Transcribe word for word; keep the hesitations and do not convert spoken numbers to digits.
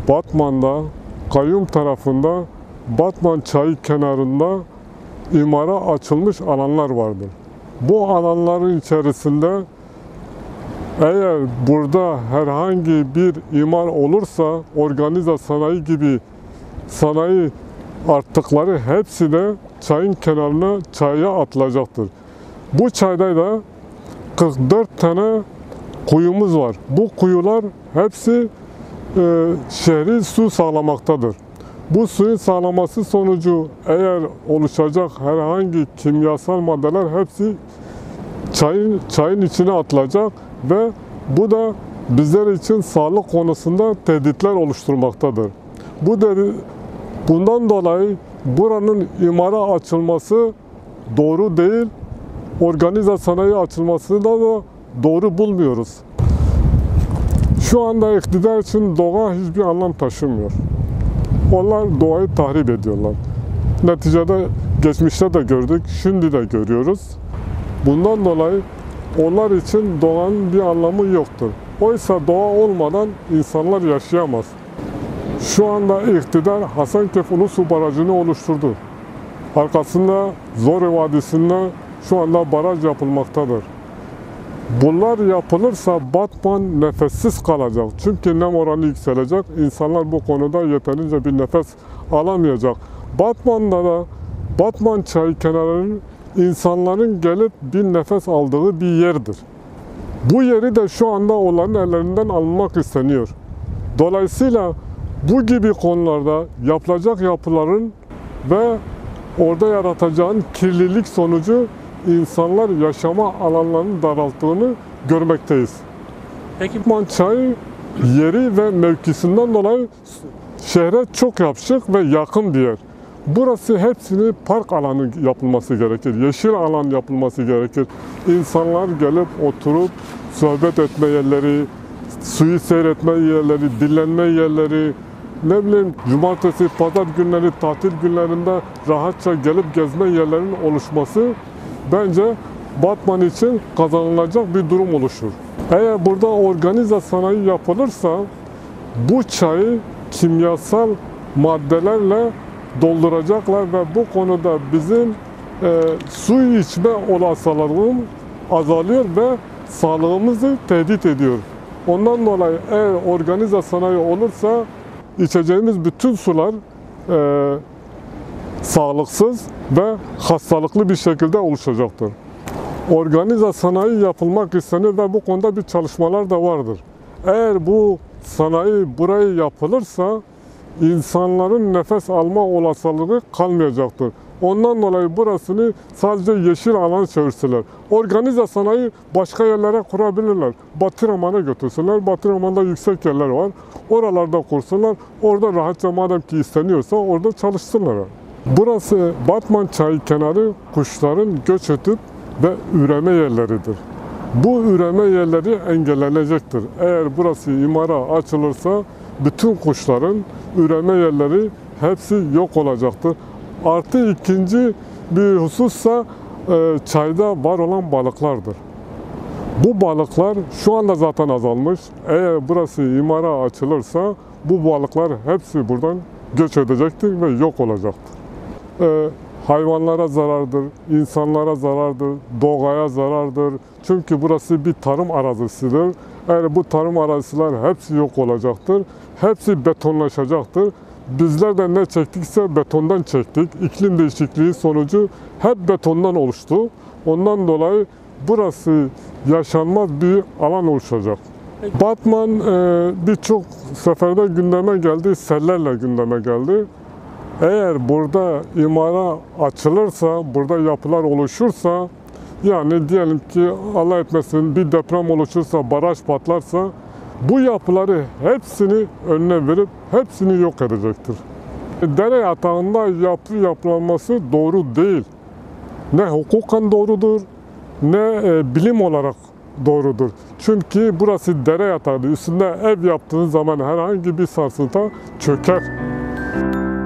Batman'da, kayyum tarafında, Batman çayı kenarında imara açılmış alanlar vardır. Bu alanların içerisinde eğer burada herhangi bir imar olursa organize sanayi gibi sanayi artıkları hepsi de çayın kenarına çaya atılacaktır. Bu çayda da kırk dört tane kuyumuz var. Bu kuyular hepsi e, şehri su sağlamaktadır. Bu suyun sağlaması sonucu eğer oluşacak herhangi kimyasal maddeler hepsi çayın, çayın içine atılacak ve bu da bizler için sağlık konusunda tehditler oluşturmaktadır. Bu dedi, bundan dolayı buranın imara açılması doğru değil, organize sanayi açılmasını da doğru bulmuyoruz. Şu anda iktidar için doğa hiçbir anlam taşımıyor. Onlar doğayı tahrip ediyorlar. Neticede geçmişte de gördük, şimdi de görüyoruz. Bundan dolayı onlar için doğanın bir anlamı yoktur. Oysa doğa olmadan insanlar yaşayamaz. Şu anda iktidar Hasankeyf Ulusu Barajı'nı oluşturdu. Arkasında Zore Vadisi'nde şu anda baraj yapılmaktadır. Bunlar yapılırsa Batman nefessiz kalacak. Çünkü nem oranı yükselecek. İnsanlar bu konuda yeterince bir nefes alamayacak. Batman'da da Batman çayı kenarının insanların gelip bir nefes aldığı bir yerdir. Bu yeri de şu anda onların ellerinden alınmak isteniyor. Dolayısıyla bu gibi konularda yapılacak yapıların ve orada yaratacağın kirlilik sonucu insanlar yaşama alanlarının daralttığını görmekteyiz. Peki Batman çayı yeri ve mevkisinden dolayı şehre çok yapışık ve yakın bir yer. Burası hepsini park alanı yapılması gerekir, yeşil alan yapılması gerekir. İnsanlar gelip oturup sohbet etme yerleri, suyu seyretme yerleri, dinlenme yerleri, ne bileyim cumartesi, pazar günleri, tatil günlerinde rahatça gelip gezme yerlerinin oluşması bence Batman için kazanılacak bir durum oluşur. Eğer burada organize sanayi yapılırsa bu çayı kimyasal maddelerle dolduracaklar ve bu konuda bizim e, su içme olasılığımız azalıyor ve sağlığımızı tehdit ediyor. Ondan dolayı eğer organize sanayi olursa içeceğimiz bütün sular e, sağlıksız ve hastalıklı bir şekilde oluşacaktır. Organize sanayi yapılmak istenir ve bu konuda bir çalışmalar da vardır. Eğer bu sanayi buraya yapılırsa insanların nefes alma olasılığı kalmayacaktır. Ondan dolayı burasını sadece yeşil alana çevirseler. Organize sanayi başka yerlere kurabilirler. Batıraman'a götürsünler. Batıraman'da yüksek yerler var. Oralarda kursunlar. Orada rahatça madem ki isteniyorsa orada çalışsınlar. Burası Batman çayı kenarı kuşların göç edip ve üreme yerleridir. Bu üreme yerleri engellenecektir. Eğer burası imara açılırsa bütün kuşların üreme yerleri hepsi yok olacaktır. Artı ikinci bir husussa e, çayda var olan balıklardır. Bu balıklar şu anda zaten azalmış. Eğer burası imara açılırsa bu balıklar hepsi buradan göç edecektir ve yok olacaktır. E, hayvanlara zarardır, insanlara zarardır, doğaya zarardır. Çünkü burası bir tarım arazisidir. Eğer bu tarım araziler hepsi yok olacaktır. Hepsi betonlaşacaktır. Bizler de ne çektikse betondan çektik. İklim değişikliği sonucu hep betondan oluştu. Ondan dolayı burası yaşanmaz bir alan oluşacak. Batman e, birçok seferde gündeme geldi, sellerle gündeme geldi. Eğer burada imara açılırsa, burada yapılar oluşursa, yani diyelim ki Allah etmesin bir deprem oluşursa, baraj patlarsa, bu yapıları hepsini önüne verip hepsini yok edecektir. Dere yatağında yapı yapılanması doğru değil. Ne hukuken doğrudur, ne e, bilim olarak doğrudur. Çünkü burası dere yatağı. Üstünde ev yaptığınız zaman herhangi bir sarsıntı çöker.